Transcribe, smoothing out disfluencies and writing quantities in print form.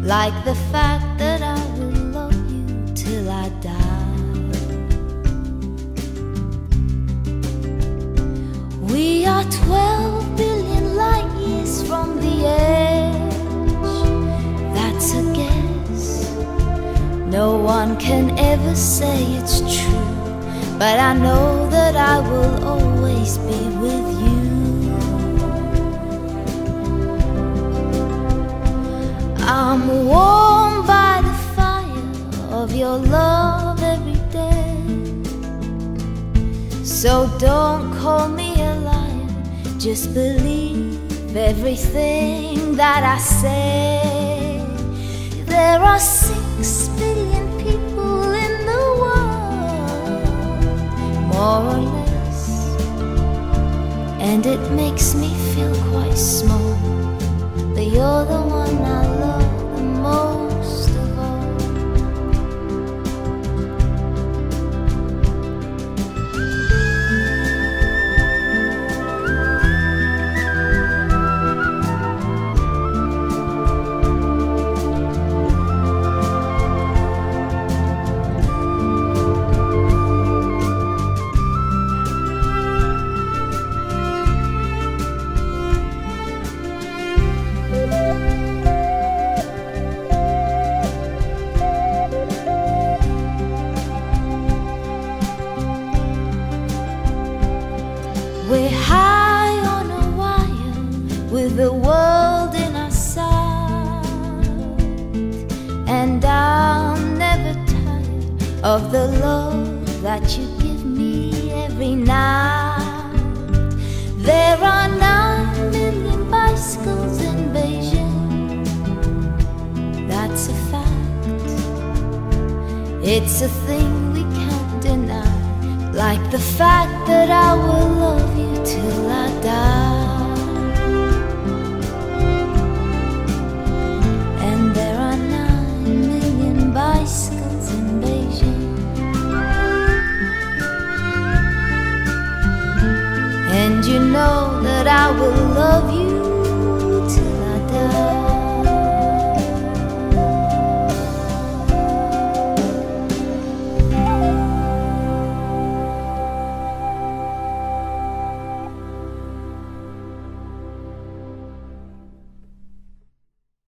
like the fact that I will love you till I die. We are 12 billion light years from the edge. That's a guess. No one can ever say it's true, but I know that I will always be with you. I'm warmed by the fire of your love every day. So don't call me a liar, just believe everything that I say. There are 6 billion people in the world, more or less, and it makes me feel quite small, but you're the one I love the most of all. We're high on a wire with the world in our sight, and I'm never tired of the love that you give me every night. There are 9 million bicycles in Beijing. That's a fact. It's a thing we can't deny, like the fact that I will love you till I die.